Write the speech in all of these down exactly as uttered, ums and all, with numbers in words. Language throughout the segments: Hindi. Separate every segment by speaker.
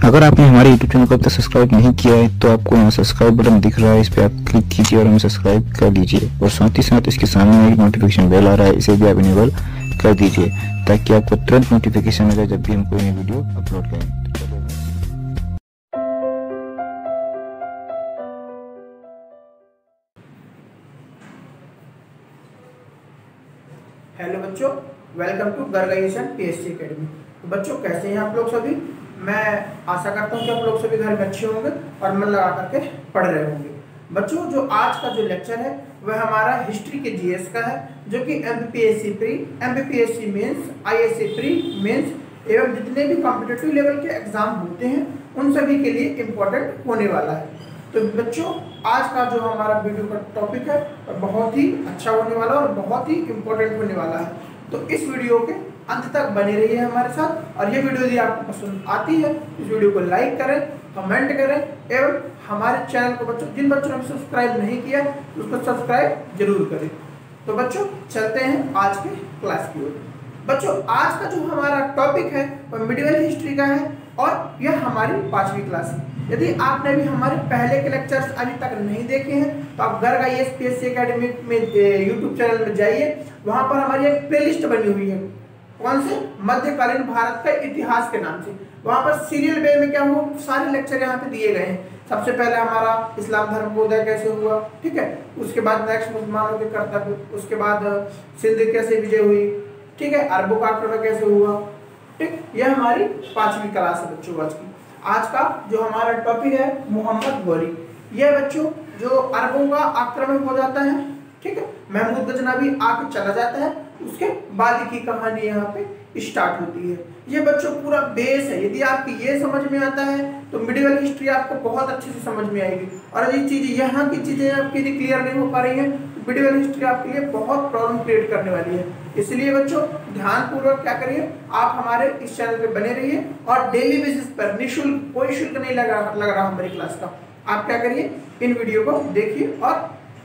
Speaker 1: अगर आपने हमारे यूट्यूब चैनल को अब तक सब्सक्राइब नहीं किया है तो आपको यहाँ सब्सक्राइब बटन दिख रहा है, इस पर आप क्लिक कीजिए और हमें सब्सक्राइब कर लीजिए। और साथ ही साथ इसके सामने एक नोटिफिकेशन बेल आ रहा है, इसे भी आप इनेबल कर दीजिए ताकि आपको तुरंत नोटिफिकेशन मिले जब भी हम कोई नई वीडियो अपलोड करें।
Speaker 2: हेलो बच्चों, वेलकम टू गर्गाइजेशन पीएससी एकेडमी। तो बच्चों कैसे हैं आप लोग सभी? मैं आशा करता हूं कि आप लोग सभी घर में अच्छे होंगे और मन लगा करके पढ़ रहे होंगे। बच्चों जो आज का जो लेक्चर है वह हमारा हिस्ट्री के जीएस का है, जो कि MPPSC pre, MPPSC mains, ISC pre mains एवं जितने भी कॉम्पिटिटिव लेवल के एग्जाम होते हैं उन सभी के लिए इम्पोर्टेंट होने वाला है। तो बच्चों आज का जो हमारा वीडियो का टॉपिक है बहुत ही अच्छा होने वाला और बहुत ही इम्पोर्टेंट होने वाला है। तो इस वीडियो के अंत तक बने रहिए हमारे साथ, और ये वीडियो यदि आपको पसंद आती है इस वीडियो को लाइक करें, कमेंट करें एवं हमारे चैनल को बच्चों जिन बच्चों ने सब्सक्राइब नहीं किया उसको सब्सक्राइब जरूर करें। तो बच्चों चलते हैं आज के क्लास की ओर। बच्चों आज का जो हमारा टॉपिक है वह मिडिवल हिस्ट्री का है और यह हमारी पांचवी क्लास है। यदि आपने भी हमारे पहले के लेक्चर्स अभी तक नहीं देखे हैं तो आप गर्ग आईएएस पीएससी एकेडमी में यूट्यूब चैनल में जाइए, वहां पर हमारी एक प्लेलिस्ट बनी हुई है। कौन से? मध्यकालीन भारत का इतिहास के नाम से। वहां पर सीरियल वे में क्या हुआ, सारे लेक्चर यहाँ पे दिए गए हैं। सबसे पहले हमारा इस्लाम धर्म का उदय कैसे हुआ, ठीक है, उसके बाद नेक्स्ट मुसलमानों के कर्तव्य, उसके बाद सिंध कैसे विजय हुई, ठीक है, अरबों का आक्रमण कैसे हुआ, ठीक। यह हमारी पांचवी क्लास है बच्चों आज की। आज का जो हमारा टॉपिक है मोहम्मद गौरी। यह बच्चों जो अरबों का आक्रमण हो जाता है, ठीक है, महमूद गजनवी आके चला जाता है, उसके बाद की कहानी यहाँ पे स्टार्ट होती है। ये बच्चों पूरा बेस है। यदि आपकी ये समझ में आता है तो मिडिवल हिस्ट्री आपको बहुत अच्छे से समझ में आएगी। और ये चीजें यहाँ की चीजें आपकी यदि क्लियर नहीं हो पा रही हैं तो मिडिवल हिस्ट्री आपके लिए बहुत प्रॉब्लम क्रिएट करने वाली है। इसलिए बच्चों ध्यानपूर्वक क्या करिए, आप हमारे इस चैनल पे बने रहिए और डेली बेसिस पर निःशुल्क, कोई शुल्क नहीं लगा लग रहा हमारी क्लास का, आप क्या करिए इन वीडियो को देखिए और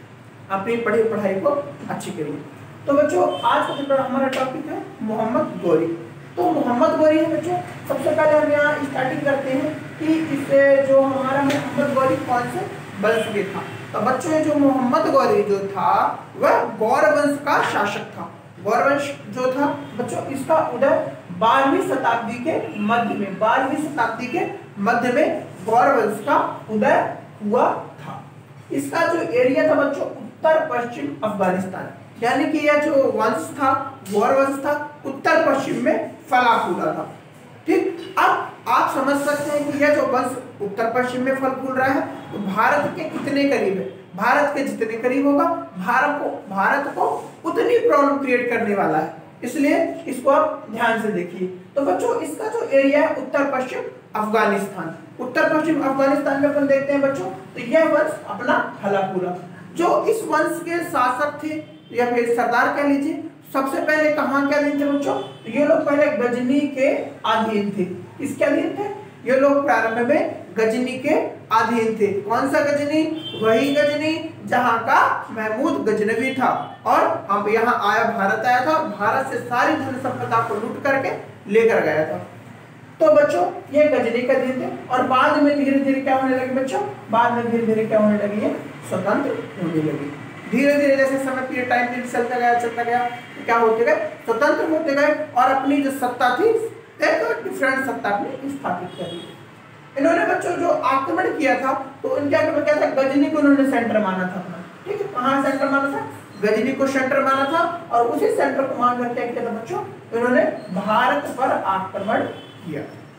Speaker 2: अपनी पढ़ी पढ़ाई को अच्छी करिए। तो बच्चों आज का जो हमारा टॉपिक है मोहम्मद गौरी। तो मोहम्मद गौरी है बच्चों, सबसे पहले हम यहाँ स्टार्टिंग करते हैं कि इससे जो हमारा मोहम्मद गौरी कौन से वंश में था। तो बच्चों ये जो मोहम्मद गौरी जो था वह गौर वंश का शासक था। गौर वंश जो था बच्चों इसका उदय बारहवीं शताब्दी के मध्य में, बारहवीं शताब्दी के मध्य में गौर वंश का उदय हुआ था। इसका जो एरिया था बच्चों उत्तर पश्चिम अफगानिस्तान, यानी कि यह जो वंश था गौर वंश था उत्तर पश्चिम में फला फूला था, ठीक। अब आप समझ सकते हैं कि यह जो वंश उत्तर पश्चिम में फल फूल रहा है तो भारत के कितने करीब है, भारत के जितने करीब होगा भारत को भारत को उतनी प्रॉब्लम क्रिएट करने वाला है। इसलिए इसको आप ध्यान से देखिए। तो बच्चों इसका जो एरिया है उत्तर पश्चिम अफगानिस्तान, उत्तर पश्चिम अफगानिस्तान में अपन देखते हैं बच्चों, तो यह वंश अपना फला फूला। जो इस वंश के शासक थे या फिर सरदार कह लीजिए, सबसे पहले कहाँ के अधीन थे बच्चों? तो ये लोग पहले गजनी के अधीन थे। किसके अधीन थे? ये लोग प्रारंभ में गजनी के अधीन थे। कौन सा गजनी? वही गजनी जहाँ का महमूद गजनवी था और हम यहाँ आया भारत आया था, भारत से सारी धन संपदा को लूट करके लेकर गया था। तो बच्चों ये गजनी के अधीन थे और बाद में धीरे धीरे क्या होने लगे बच्चों, बाद में धीरे धीरे क्या होने लगी, स्वतंत्र होने लगी। धीरे धीरे जैसे समय पीरियड टाइम पीरियड चलता गया चलता गया तो क्या होते गए, स्वतंत्र होते गए और अपनी जो सत्ता थी एक डिफरेंट सत्ता अपनी स्थापित कर दी। इन्होंने बच्चों जो आक्रमण किया था तो इनके आक्रमण क्या था, गजनी को इन्होंने सेंटर माना था अपना, ठीक है। कहाँ सेंटर माना था? गजनी को सेंटर माना था और उसी सेंटर को मान करके क्या किया था बच्चों, इन्होंने भारत पर आक्रमण किया।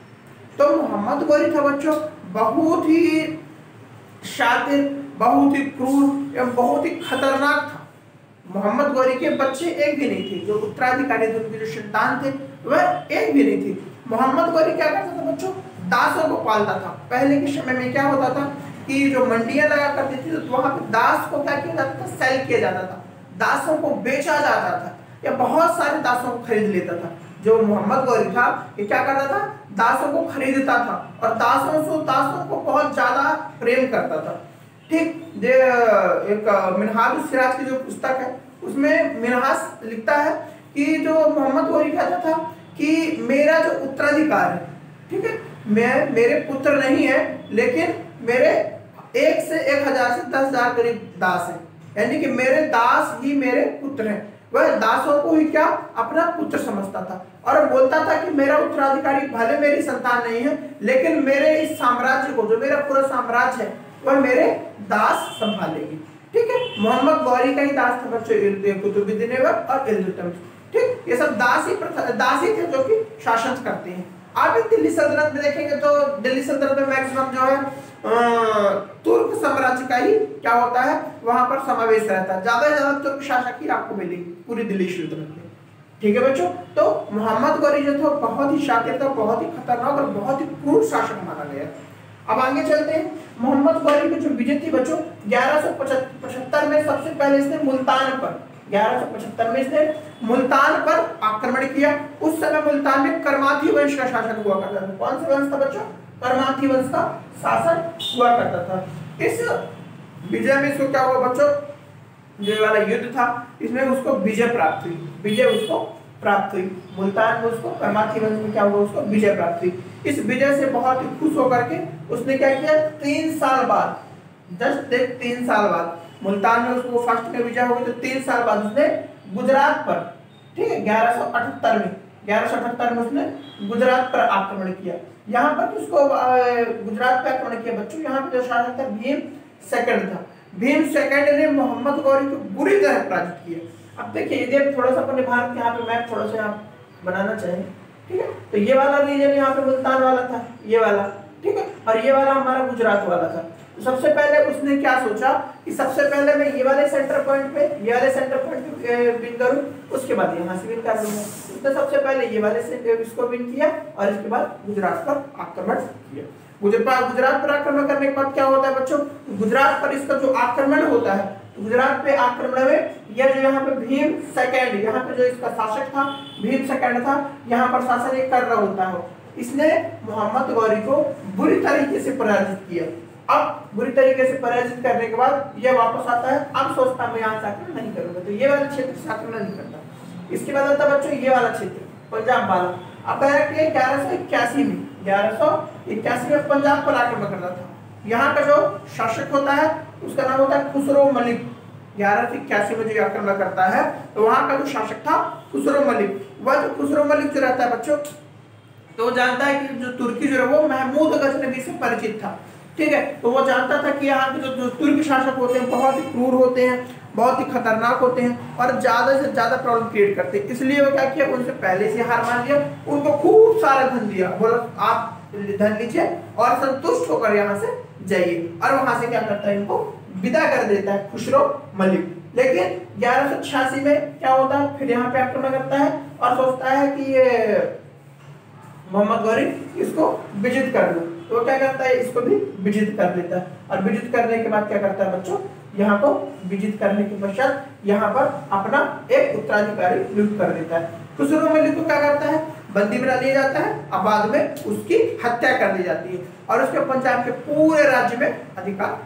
Speaker 2: तो मोहम्मद गौरी था बच्चों बहुत ही शातिर, बहुत ही क्रूर एवं बहुत ही खतरनाक था। मोहम्मद गौरी के बच्चे एक भी नहीं थे, जो उत्तराधिकारी थे उनके जो संतान थे वह एक भी नहीं थी। मोहम्मद गौरी क्या करता था बच्चों, दासों को पालता था। पहले के समय में क्या होता था कि जो मंडियां लगा करती थी तो वहां पे दास को क्या किया जाता था, सेल किया जाता था, दासों को बेचा जाता था या बहुत सारे दासों को खरीद लेता था। जो मोहम्मद गौरी था ये क्या करता था, दासों को खरीदता था और दासों से दासों को बहुत ज्यादा प्रेम करता था, ठीक। एक मिनहाज सिराज की जो पुस्तक है उसमें मिनहाज लिखता है कि जो मोहम्मद गौरी कहता था कि मेरा जो उत्तराधिकार है, ठीक है, मैं मेरे पुत्र नहीं है, लेकिन मेरे एक से एक हजार से दस हजार करीब दास हैं, यानी कि मेरे दास ही मेरे पुत्र हैं। वह दासों को ही क्या अपना पुत्र समझता था और बोलता था कि मेरा उत्तराधिकारी भले मेरी संतान नहीं है, लेकिन मेरे इस साम्राज्य को, जो मेरा पूरा साम्राज्य है, वह मेरे दास संभालेगी। ठीक है, मोहम्मद गौरी का ही दास था बच्चों कुतुबुद्दीन ऐबक और इल्तुतमिश। ठीक, ये सब दास ही दास ही थे जो कि शासन करते हैं। आप दिल्ली सल्तनत में देखेंगे तो दिल्ली सल्तनत में मैक्सिमम जो है तुर्क साम्राज्य का ही क्या होता है, वहां पर समावेश रहता है। ज्यादा से ज्यादा तुर्क शासक ही आपको मिलेंगे पूरी दिल्ली सल्तनत में। ठीक है बच्चों, तो मोहम्मद गौरी जो था बहुत ही शातिर था, बहुत ही खतरनाक और बहुत ही क्रूर शासक माना गया। अब आगे चलते हैं। मोहम्मद गौरी की जो विजय थी बच्चों ग्यारह सौ पचहत्तर में, सबसे पहले इसने मुल्तान पर ग्यारह सौ पचहत्तर में इसने मुल्तान पर आक्रमण किया। उस समय मुल्तान में करमाथी वंश का शासन हुआ करता था। कौन सा वंश था बच्चों? करमाथी वंश का शासन हुआ करता था। इस विजय में इसको क्या हुआ बच्चों, जो वाला युद्ध था इसमें उसको विजय प्राप्त हुई, विजय उसको प्राप्त हुई। मुल्तान में उसको करमाथी वंश में क्या हुआ, उसको विजय प्राप्त हुई। इस विजय से बहुत ही खुश होकर के उसने क्या किया, तीन साल बाद, जस्ट देख तीन साल बाद मुल्तान में उसको फर्स्ट में विजय हो गई, तो तीन साल बाद उसने गुजरात पर, ठीक है, ग्यारह सौ अठहत्तर में ग्यारह सौ अठहत्तर में उसने गुजरात पर आक्रमण किया। यहाँ पर उसको गुजरात पर आक्रमण किया बच्चों। यहाँ पे जो शासक था भीम सेकंड था। भीम सेकंड ने मोहम्मद गौरी को बुरी तरह पराजित किया। अब देखिए इधर थोड़ा सा अपने भारत के यहाँ पे मैप थोड़ा सा आप बनाना चाहें, ठीक है, तो ये वाला रीजन यहाँ पे मुल्तान वाला था, ये वाला, ठीक है, और ये वाला हमारा गुजरात वाला था। तो सबसे पहले उसने क्या सोचा कि सबसे पहले मैं ये वाले सेंटर पॉइंट पे ये वाले सेंटर पॉइंट पे विन करूं, उसके बाद यहाँ से विन कर लूंगा। उसने सबसे पहले ये वाले से इसको विन किया और इसके बाद गुजरात पर आक्रमण किया। गुजरात गुजरात पर आक्रमण करने के बाद क्या होता है बच्चों, गुजरात पर इसका जो आक्रमण होता है, गुजरात पे आक्रमण में यह जो यहाँ पे भीम सेकंड, यहाँ पे जो इसका शासक था भीम सेकंड था, यहाँ पर शासन एक कर रहा होता है, इसने मोहम्मद गौरी को बुरी तरीके से पराजित किया। अब बुरी तरीके से पराजित करने के बाद यह वापस आता है। अब सोचता मैं यहाँ से आक्रमण नहीं करूंगा, तो ये वाला क्षेत्र से आक्रमण नहीं करता। इसके बाद आता बच्चों ये वाला क्षेत्र पंजाब वाला। अब ग्यारह सौ इक्यासी में ग्यारह सौ इक्यासी में पंजाब पर आक्रमण करता था। यहाँ का जो शासक होता है उसका नाम होता है खुसरो मलिक। ग्यारह सौ इक्यासी में जो आक्रमण करता है तो वहां का जो शासक था खुसरो मलिक। वह जो खुसरो मलिक जो रहता है बच्चों, तो वो जानता है कि जो तुर्की जो है वो महमूद गजनवी से परिचित था, ठीक है, तो वो जानता था कि यहाँ के जो, जो तुर्क शासक होते हैं बहुत ही क्रूर होते हैं, बहुत ही खतरनाक होते हैं और ज्यादा से ज्यादा प्रॉब्लम क्रिएट करते हैं। इसलिए वो क्या किया, उनसे पहले से हार मान लिया, उनको खूब सारा धन दिया, बोला आप धन लीजिए और संतुष्ट होकर यहाँ से जाइए, और वहां से क्या करता है, इनको विदा कर देता है खुसरो मलिक। लेकिन ग्यारह सौ छियासी में क्या होता है, फिर यहाँ पे आक्रमण करता है और सोचता है कि ये मोहम्मद गौरी इसको विजित कर लूं, तो क्या करता है, इसको भी विजित कर लेता है। और विजित करने के बाद क्या करता है बच्चों, यहाँ को विजित करने के पश्चात यहाँ पर अपना एक उत्तराधिकारी नियुक्त कर देता है। खुसरो मलिक को क्या करता है, बंदी बना लिया जाता है और बाद में उसकी हत्या कर दी जाती है और उसके पंजाब के पूरे राज्य में अधिकार।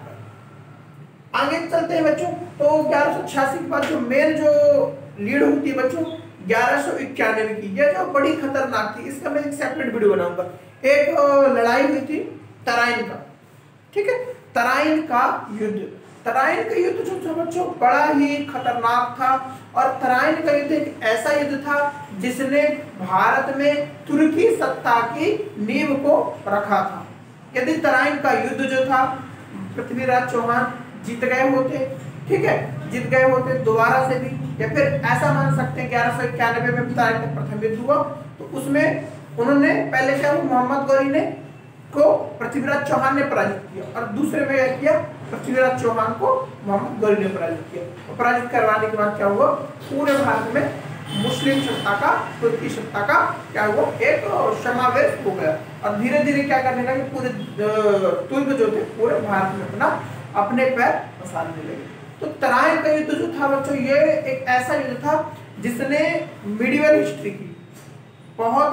Speaker 2: आगे चलते हैं बच्चों, तो ग्यारह सौ छियासी के बाद जो मेन जो लीड होती है बच्चों ग्यारह सौ इक्यानवे की, यह जो बड़ी खतरनाक थी, इसका मैं एक सेपरेट वीडियो बनाऊंगा। एक लड़ाई हुई थी तराइन का, ठीक है, तराइन का युद्ध। तराइन का युद्ध जो था बच्चों बड़ा ही खतरनाक था और तराइन का युद्ध एक ऐसा युद्ध था जिसने भारत में तुर्की सत्ता की नींव को रखा था। यदि तराइन का युद्ध जो था पृथ्वीराज चौहान जीत गए होते, ठीक है, जीत गए होते दोबारा से भी, या फिर ऐसा मान सकते हैं ग्यारह सौ इक्यानवे में तराइन का प्रथम युद्ध हुआ, तो उसमें उन्होंने पहले क्या हुआ, मोहम्मद गौरी ने को पृथ्वीराज चौहान ने पराजित किया और दूसरे में क्या किया, पृथ्वीराज चौहान को मोहम्मद गौरी ने पराजित किया। तो पराजित करवाने के बाद क्या हुआ, पूरे भारत में मुस्लिम सत्ता का, तुर्की सत्ता का क्या हुआ, एक समावेश हो गया और धीरे धीरे क्या करने लगे, पूरे तुर्क जो थे पूरे भारत में अपना अपने पैर पसारने लगे। तो तराइन का युद्ध जो था बच्चों, ये एक ऐसा युद्ध था जिसने मीडियल हिस्ट्री की बहुत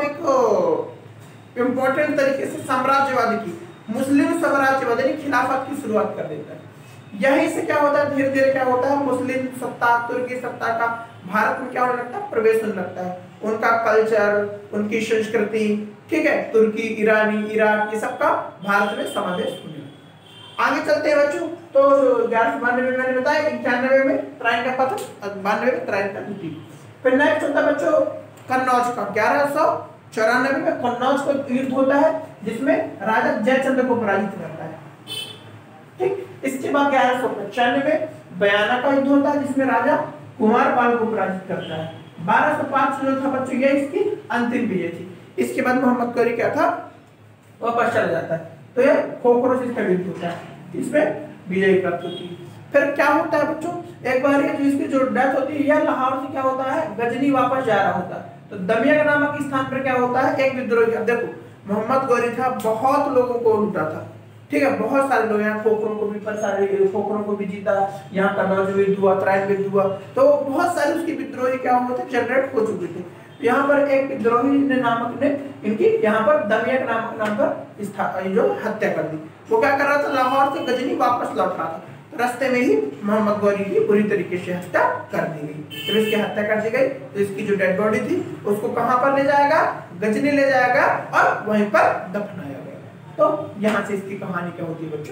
Speaker 2: एक इंपॉर्टेंट तरीके से साम्राज्यवादी की, मुस्लिम साम्राज्यवादी की खिलाफत की शुरुआत कर देता है। यहीं से क्या होता है, धीरे धीरे क्या होता है, मुस्लिम सत्ता, तुर्की सत्ता का भारत में क्या होने लगता है, प्रवेश होने लगता है। उनका कल्चर, उनकी संस्कृति, ठीक है, तुर्की, ईरानी, इराक, ये सब का भारत में समावेश होने लगा। आगे चलते हैं बच्चों। तो ग्यारह सौ बानवे में मैंने बताया, इक्यानवे में त्राइन का पतन, बानवे में त्राइन का द्वितीय। फिर नेक्स्ट होता है बच्चों कन्नौज का, ग्यारह सौ चौरानवे में कन्नौज का युद्ध होता है जिसमें राजा जयचंद्र को पराजित करता है, ठीक। इसके बाद ग्यारह सौ पचानवे में बयाना का युद्ध होता है जिसमें राजा कुमारपाल को पराजित करता है। बारह सौ पाँच जो था बच्चों ये इसकी अंतिम विजय थी। इसके बाद मोहम्मद गौरी क्या था, वापस चला जाता है, तो ये खोखरो से इसका युद्ध होता है, इसमें विजय प्राप्त होती है। फिर क्या होता है बच्चों, एक बार ये जो इसकी जो डेथ होती है, यह लाहौर से क्या होता है, गजनी वापस जा रहा होता है, तो दमियक नामक स्थान पर क्या होता है, एक विद्रोही। अब देखो मोहम्मद गौरी था, बहुत लोगों को लूटा था, ठीक है, बहुत सारे लोग, यहाँ खोखरों को भी सारे खोखरों को भी जीता, यहाँ कन्नौज में युद्ध हुआ, त्राइन में युद्ध हुआ, तो बहुत सारे उसके विद्रोही क्या हुए थे, जनरेट हो चुके थे। यहाँ पर एक विद्रोही ने नामक ने इनकी यहाँ पर दमियक नामक नाम पर जो हत्या कर दी। वो क्या कर रहा था, लाहौर से गजनी वापस लौट रहा था, तो रास्ते में ही मोहम्मद गौरी की बुरी तरीके से हत्या कर दी गई। जब इसकी हत्या कर दी गई तो इसकी जो डेड बॉडी थी उसको कहाँ पर ले जाएगा, गजनी ले जाएगा और वहीं पर दफनाया गया। तो यहाँ से इसकी कहानी क्या होती है बच्चों।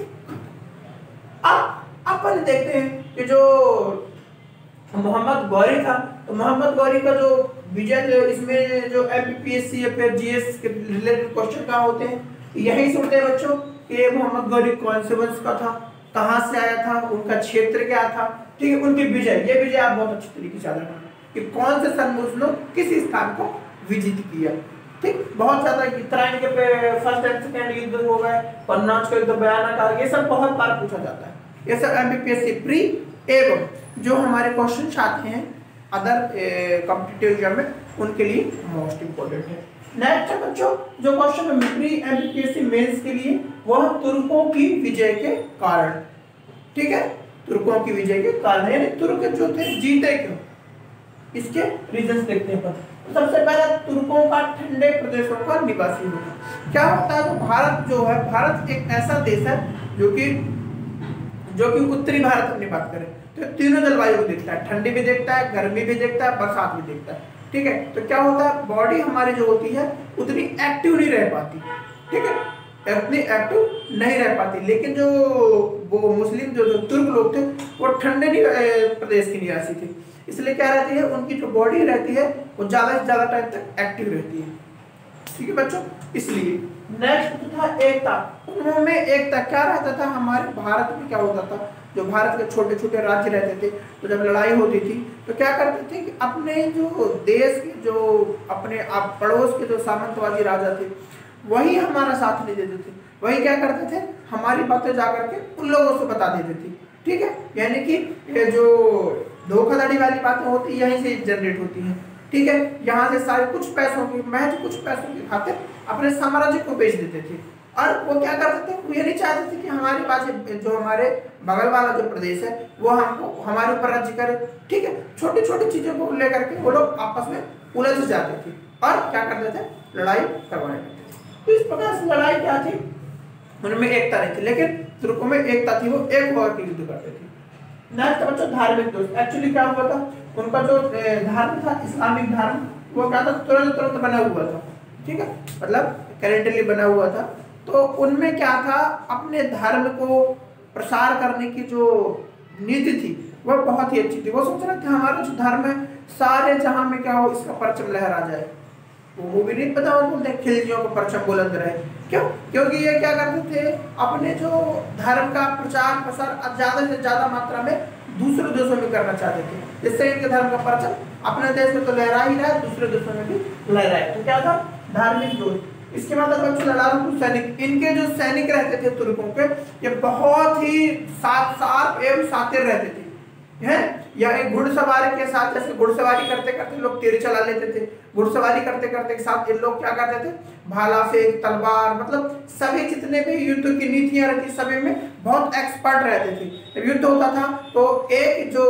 Speaker 2: अब अपन देखते हैं कि जो मोहम्मद गौरी था, तो मोहम्मद गौरी का जो विजय, इसमें जो एमपीपीएससी या फिर जीएस के रिलेटेड क्वेश्चन कहाँ होते हैं, यही से होते हैं बच्चों कि मोहम्मद गौरी कौन से वंश का था, कहाँ से आया था, उनका क्षेत्र क्या था, ठीक है, उनकी विजय, ये विजय आप बहुत अच्छी तरीके से याद रखना कि कौन से सन में उसने किस स्थान को विजित किया, ठीक। बहुत ज्यादा त्राइन के पे फर्स्ट एंड सेकंड युद्ध हो गए, कन्नौज का युद्ध, बयाना का, ये सब बहुत बार पूछा जाता है। ये सब एमपीपीएससी प्री एवं जो हमारे क्वेश्चन आते हैं अदर कॉम्पिटिटिव एग्जाम में, उनके लिए मोस्ट इंपोर्टेंट है। नेक्स्ट है बच्चों जो क्वेश्चन है प्री एमपीपीएससी मेंस के लिए, वह तुर्कों की विजय के कारण, ठीक है, तुर्कों की विजय के कारण, यानी तुर्क जो थे जीते क्यों, इसके रीजंस देखते हैं। पर सबसे पहले तुर्कों का ठंडे प्रदेशों का निवासी होना। क्या होता है, तो भारत जो है, भारत एक ऐसा देश है जो कि जो कि उत्तरी भारत अपनी बात करें तो तीनों जलवायु को देखता है, ठंडी भी देखता है, गर्मी भी देखता है, बरसात भी देखता है, ठीक है। तो क्या होता है, बॉडी हमारी जो होती है उतनी एक्टिव नहीं रह पाती, ठीक है, उतनी एक्टिव नहीं रह पाती। लेकिन जो वो मुस्लिम जो, जो तुर्क लोग थे वो ठंडे प्रदेश के निवासी थे, इसलिए क्या रहती है, उनकी जो बॉडी रहती है वो ज्यादा से ज्यादा टाइम तक एक्टिव रहती है, ठीक है बच्चों। इसलिए नेक्स्ट था एकता, उनमें एकता क्या रहता था, हमारे भारत में क्या होता था, जो भारत के छोटे छोटे राज्य रहते थे, तो जब लड़ाई होती थी तो क्या करते थे कि अपने जो देश के जो अपने आप पड़ोस के जो सामंतवादी राजा थे वही हमारा साथ नहीं देते थे, वही क्या करते थे, हमारी बातें जाकर के उन लोगों से बता देते थे, ठीक है। यानी कि ये जो धोखाधड़ी वाली बातें होती यहीं से जनरेट होती हैं, ठीक है। यहाँ से सारे कुछ पैसों की, महज कुछ पैसों की खातिर अपने साम्राज्य को बेच देते थे, और वो क्या करते थे, वो ये नहीं चाहते थे कि हमारे पास जो हमारे बगल वाला जो प्रदेश है वो हमको हमारे ऊपर राज्य करे, ठीक है। छोटी छोटी चीजों को लेकर के वो लोग आपस में उलझ जाते थे और क्या करते थे, लड़ाई करवाने लगते थे। तो इस प्रकार से लड़ाई क्या थी, उनमें एकता नहीं थी, लेकिन तुर्कों में एकता थी, वो एक होकर के युद्ध करते थे। नेक्स्ट बच्चों धार्मिक दोष, एक्चुअली क्या हुआ था, उनका जो धर्म था इस्लामिक धर्म, वो क्या था, तुरंत तुरंत बना हुआ था, ठीक है, मतलब करेंटली बना हुआ था। तो उनमें क्या था, अपने धर्म को प्रसार करने की जो नीति थी वह बहुत ही अच्छी थी। वो सोच रहे थे हमारा जो धर्म है सारे जहां में क्या हो, इसका परचम लहरा जाए। वो भी नहीं पता, वो बोलते खिलजियों का परचम बुलंद रहे, क्यों, क्योंकि ये क्या करते थे, अपने जो धर्म का प्रचार प्रसार ज्यादा से ज्यादा मात्रा में दूसरे देशों में करना चाहते थे, जिससे इनके धर्म का परचम अपने देश में तो लहरा ही रहा है, दूसरे देशों में भी लहराए। तो क्या था, धार्मिक दोष। इसके बाद बच्चों लड़ाकू सैनिक, इनके जो सैनिक रहते थे तुर्कों के, ये बहुत ही सात सार एवं सातिर रहते थे, हैं, या एक घुड़सवारी के साथ, जैसे घुड़सवारी करते करते लोग तीर चला लेते थे, घुड़सवारी करते करते के साथ ये लोग क्या करते थे, भाला फेंक, तलवार, मतलब सभी जितने भी युद्ध की नीतियां रहती सभी में बहुत एक्सपर्ट रहते थे। जब युद्ध होता था तो एक जो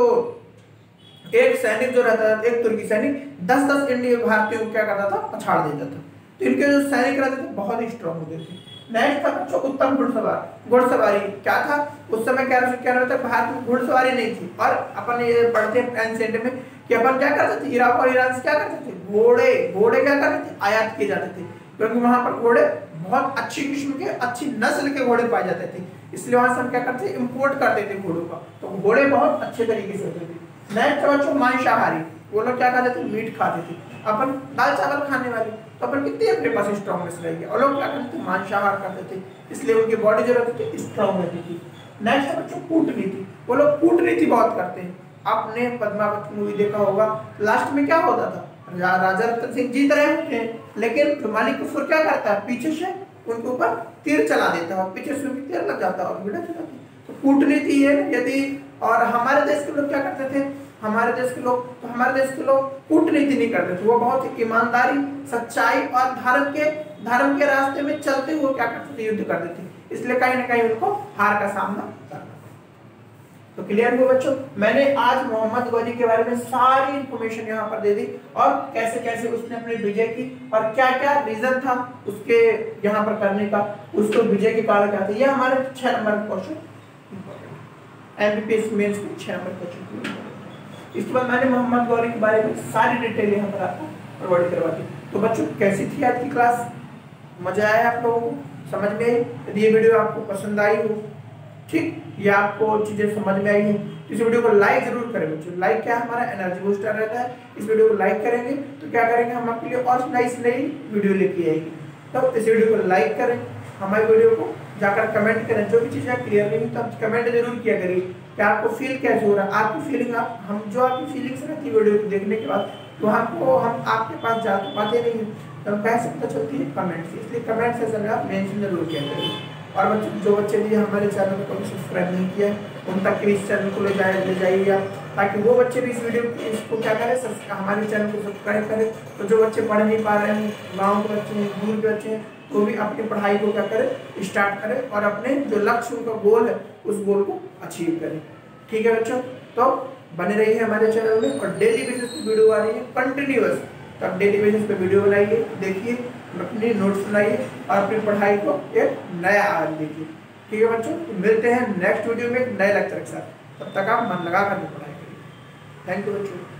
Speaker 2: एक सैनिक जो रहता था, एक तुर्की सैनिक दस दस इंडियन भारतीयों को क्या करता था, पछाड़ देता था। तो इनके जो सैनिक रहते थे बहुत ही स्ट्रांग होते थे, नेक्स्ट था बच्चों उत्तम घुड़सवार। घुड़सवारी क्या था, उस समय ग्यारह सौ इक्यानवे तक भारत में घुड़सवारी नहीं थी। और अपन ये पढ़ते हैं एंशिएंट में कि अपन क्या करते थे, इराक और ईरान से क्या करते थे, घोड़े घोड़े क्या करते थे, आयात किए जाते थे, क्योंकि वहां पर घोड़े बहुत अच्छी किस्म के, अच्छी नस्ल के घोड़े पाए जाते थे, इसलिए वहां से हम क्या करते थे, इंपोर्ट करते थे घोड़ों का। तो घोड़े बहुत अच्छे तरीके से होते थे। नेक्स्ट बच्चों मांसाहारी, वो लोग क्या खाते थे, मीट खाते थे। अपन दाल चावल खाने वाले, तो अपन कितनी अपने पास स्ट्रॉन्गनेस रहेगी, और लोग क्या करते थे, मांसाहार करते थे, इसलिए उनकी बॉडी जो रहती थी स्ट्रॉन्ग रहती थी। नेक्स्ट बच्चों कूटनीति, वो लोग कूटनीति बहुत करते हैं। आपने पद्मावत मूवी देखा होगा, लास्ट में क्या होता था, राजा रतन सिंह जीत रहे होते हैं, लेकिन जो मालिक कफूर क्या करता है, पीछे से उनके ऊपर तीर चला देता है, पीछे से उनकी तीर लग जाता है और विड़ा चलाती है। तो कूटनीति है यदि, और हमारे देश के लोग क्या करते थे, हमारे देश के लोग तो हमारे देश के लोग कूटनीति नहीं करते थे, वो बहुत ईमानदारी, सच्चाई और धर्म के धर्म के रास्ते में चलते हुए क्या करते थे, युद्ध करते थे, इसलिए कहीं ना कहीं उनको हार का सामना करना। तो क्लियर हुआ बच्चों, मैंने आज मोहम्मद गौरी के बारे में सारी इंफॉर्मेशन यहाँ पर दे दी, और कैसे कैसे उसने अपनी विजय की, और क्या क्या रीजन था उसके यहाँ पर करने का, उसको विजय के कारण क्या था। ये हमारे छह नंबर क्वेश्चन एमबीपीएस मेंस के छह नंबर क्वेश्चन। इसके बाद मैंने मोहम्मद गौरी के बारे में सारी डिटेल यहाँ पर आपको प्रोवाइड करवा दी। तो बच्चों कैसी थी आज की क्लास, मजा आया आप लोगों को, समझ में आई? यदि ये वीडियो आपको पसंद आई हो, ठीक, ये आपको चीजें समझ में आई है, इस वीडियो को लाइक जरूर करें बच्चों। लाइक क्या हमारा एनर्जी बूस्टर रहता है, इस वीडियो को लाइक करेंगे तो क्या करेंगे, हम आपके लिए और नई से नई वीडियो लेके आएंगे। तो इस वीडियो को लाइक करें, हमारे वीडियो को जाकर कमेंट करें, जो भी चीजें क्लियर नहीं तो आप कमेंट जरूर किया करिए कि आपको फील कैसे हो रहा है, आपकी फीलिंग, आप हम जो आपकी फीलिंग्स रहती है वीडियो को देखने के बाद, तो हमको हम आपके पास जा तो पाते नहीं है, तो हम कैसे पता चलती है, कमेंट से। इसलिए कमेंट सेक्शन में आप मेंशन जरूर किया करिए। और बच्चों जो बच्चे भी हमारे चैनल को सब्सक्राइब नहीं किया उन तक भी इस चैनल को ले जाए ले जाइए आप, ताकि वो बच्चे भी इस वीडियो इसको क्या करें, हमारे चैनल को सब्सक्राइब करें। तो जो बच्चे पढ़ नहीं पा रहे हैं, गाँव के बच्चे हैं, दूर के बच्चे हैं, तो भी अपनी पढ़ाई को क्या करें, स्टार्ट करें, और अपने जो लक्ष्य उनका गोल है उस गोल को अचीव करें। ठीक है बच्चों, तो बने रहिए हमारे चैनल में, और डेली बेसिस पे वीडियो आ रही है कंटिन्यूअस, तो आप डेली बेसिस पे वीडियो बनाइए, देखिए, अपनी नोट्स बनाइए, और अपनी पढ़ाई को एक नया आयाम दीजिए। ठीक है बच्चों, तो मिलते हैं नेक्स्ट वीडियो में एक नए लेक्चर के साथ, तब तक आप मन लगा कर पढ़ाई करिए। थैंक यू बच्चों।